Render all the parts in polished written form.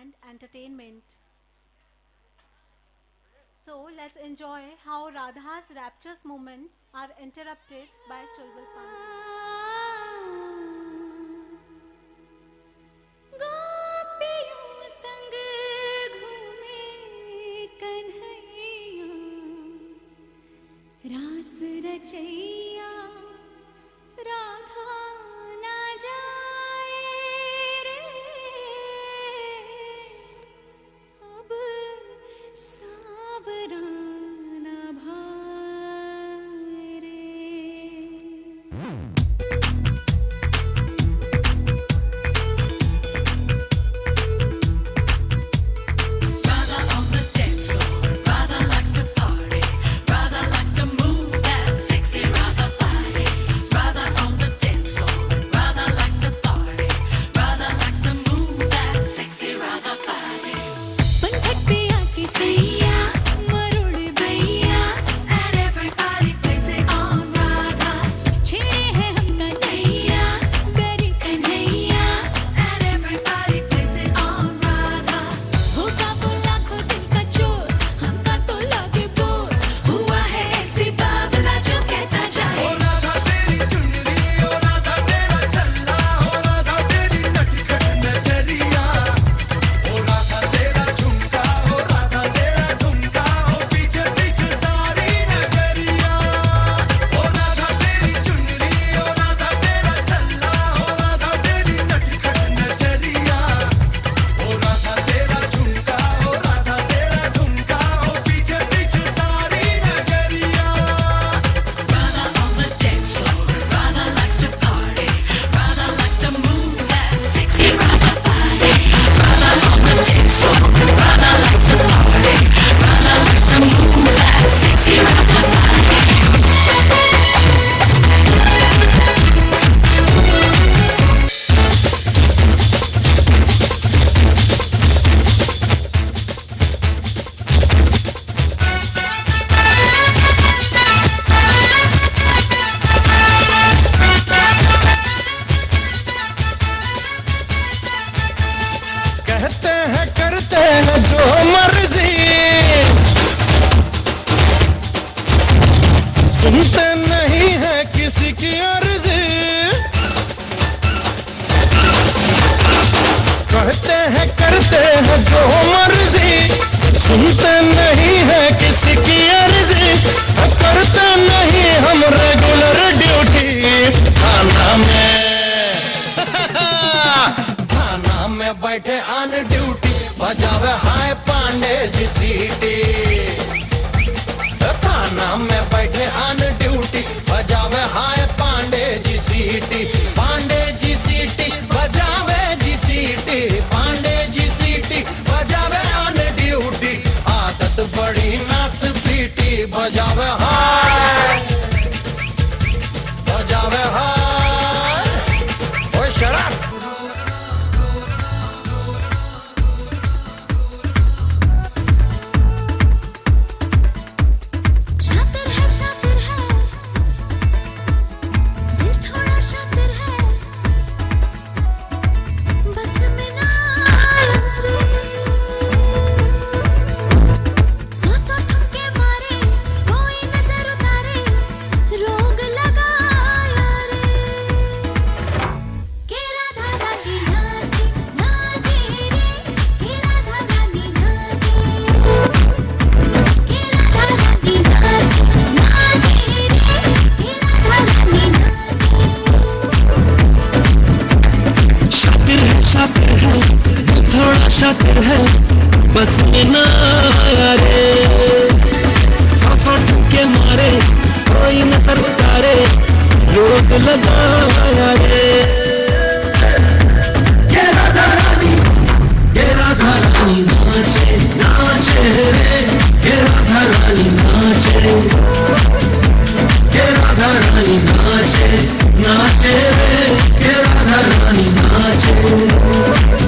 and entertainment. So let's enjoy how Radha's rapturous moments are interrupted by Chulbul Pani. गोपियों संग घूमे कन्हैया, रास रचैया राधा ना जाए रे, अब सावरा ना भाए रे। सुनते नहीं है किसी की अर्जी, कहते हैं करते हैं जो मर्जी, सुनते नहीं है किसी की अर्जी, करते नहीं हम रेगुलर ड्यूटी। थाना में बैठे ऑन ड्यूटी, बजावे हाय पांडे जी सीटी। थाना में बैठे ऑन ड्यूटी, बजावे हाय पांडे जी सीटी। पांडे जी सीटी बजावे जी सीटी, पांडे जी सीटी बजावे ऑन ड्यूटी। आदत बड़ी नास पीटी, बजावे हाय बजावे हाय। ओए शराब शातिर है बस में ना आया रे। सौ ठुके मारे कोई नजर उतारे, रोग लगाया रे। ये राधा रानी नाचे नाचे रे, ये राधा रानी नाचे, ये राधा रानी नाचे नाचे रे, ये राधा रानी नाचे।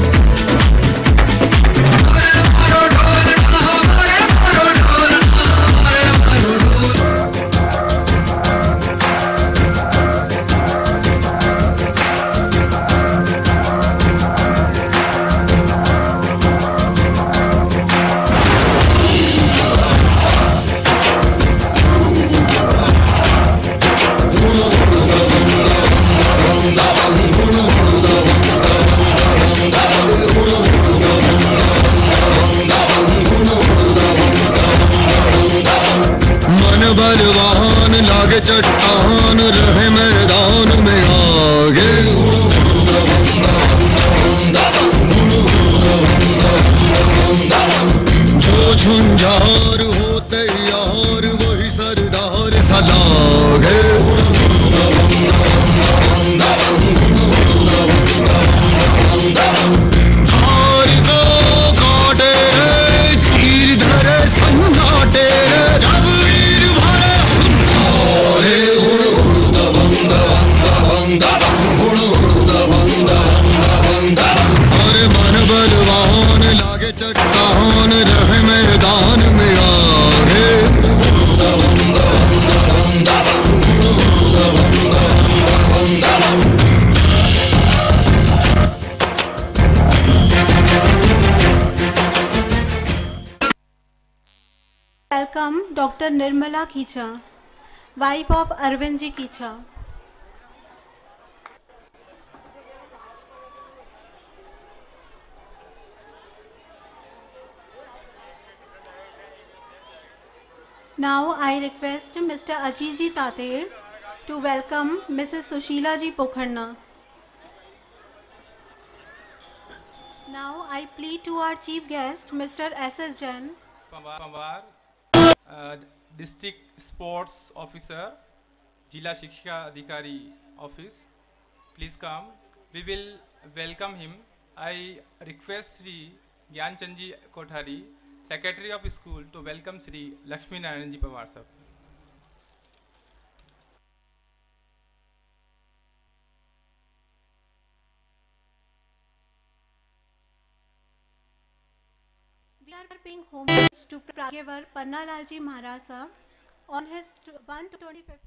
झुंझार होते यार वही सरदार सलाग है। हार को काटे रे तीर धरे संगाटे रे जब वीर भरे हंकारे हुड़ हुड़ दबंग दबंग दबंग हुड़ हुड़ दबंग दबंग दबंग। अरे मन बलवान लागे चट्टान रहे मैदान में आगे। Welcome Dr. Nirmala Khicha, wife of Arvind ji Khicha. Now I request Mr. Ajiji Tater to welcome Mrs. Sushila ji Pokharna. Now I plead to our chief guest, Mr. S.S. Jain. Pawar, District Sports Officer, Jila Shiksha Adhikari Office. Please come. We will welcome him. I request Shri Gyanchandji Kothari, Secretary of School, to welcome Shri Lakshmi Narayanji Pawar sir. We are paying homage to Pragya Pannalalji Maharaj sir on his 125th.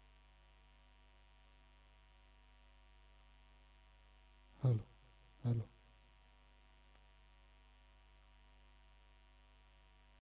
Hello, hello.